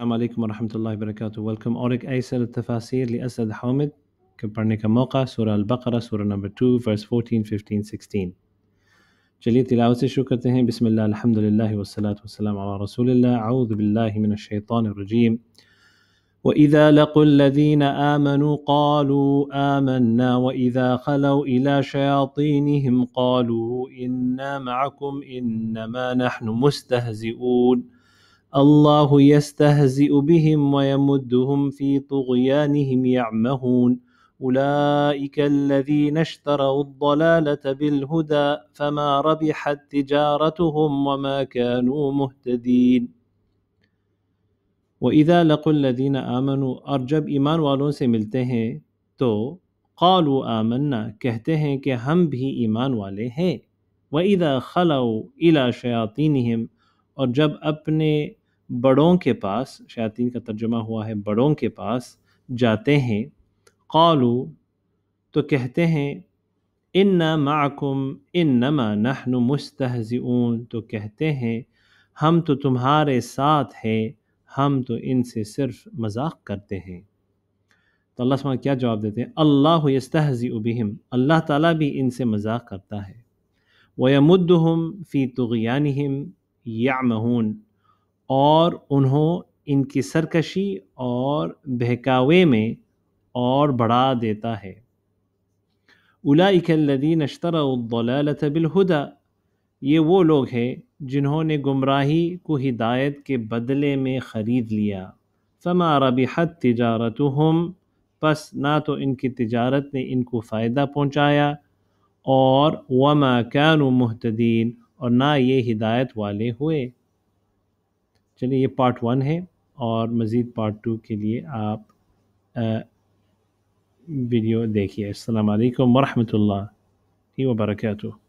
السلام علیکم ورحمۃ اللہ وبرکاتہ. ویلکم اور ایک ایسر التفاسیر لاسد حامد کے پڑھنے کا موقع. سورہ البقرہ سورہ نمبر 2 ورس 14 15 16. چلیے تلاوت سے شروع کرتے ہیں. بسم اللہ الحمد للہ والصلاۃ والسلام علی رسول اللہ. اعوذ باللہ من الشیطان الرجیم. وَإِذَا لَقُوا الَّذِينَ آمَنُوا قَالُوا آمَنَّا وَإِذَا خَلَوْا إِلَى شَيَاطِينِهِمْ قَالُوا إِنَّا مَعَكُمْ إِنَّمَا نَحْنُ مُسْتَهْزِئُونَ اللہ یستہزئ بہم ویمدہم فی طغیانہم یعمہون اولئک الذین اشتروا الضلالة بالہدى فما ربحت تجارتہم وما كانوا مہتدین. وَإِذَا لَقُوا الَّذِينَ آمَنُوا اور جب ایمان والوں سے ملتے ہیں تو قالوا آمنا کہتے ہیں کہ ہم بھی ایمان والے ہیں. وَإِذَا خَلَوْا إِلَى شَيَاطِينِهِمْ اور جب اپنے بڑوں کے پاس، شیاطین کا ترجمہ ہوا ہے بڑوں کے پاس، جاتے ہیں، قالوا تو کہتے ہیں، انا معکم انما نحن مستہزئون تو کہتے ہیں ہم تو تمہارے ساتھ ہیں، ہم تو ان سے صرف مذاق کرتے ہیں. تو اللہ سبحانہ کیا جواب دیتے ہیں؟ اللہ یستہزئ بہم اللہ تعالیٰ بھی ان سے مذاق کرتا ہے. وَيَمُدُّهُمْ فِي طُغْيَانِهِمْ يَعْمَهُونَ اور انہوں ان کی سرکشی اور بہکاوے میں اور بڑھا دیتا ہے. اولئک الذین اشتروا الضلالة بالہدى یہ وہ لوگ ہیں جنہوں نے گمراہی کو ہدایت کے بدلے میں خرید لیا. فما ربحت تجارتہم پس نہ تو ان کی تجارت نے ان کو فائدہ پہنچایا، اور وما كانوا مہتدین اور نہ یہ ہدایت والے ہوئے. چلیے یہ پارٹ 1 ہے، اور مزید پارٹ 2 کے لیے آپ ویڈیو دیکھیے. السلام علیکم ورحمۃ اللہ وبرکاتہ.